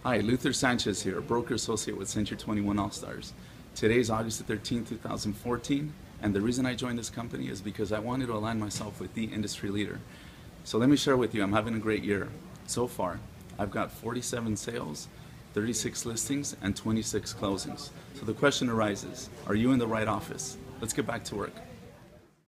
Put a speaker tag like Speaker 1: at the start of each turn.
Speaker 1: Hi, Luther Sanchez here, broker associate with Century 21 Allstars. Today is August the 13th, 2014, and the reason I joined this company is because I wanted to align myself with the industry leader. So let me share with you, I'm having a great year. So far, I've got 47 sales, 36 listings, and 26 closings. So the question arises, are you in the right office? Let's get back to work.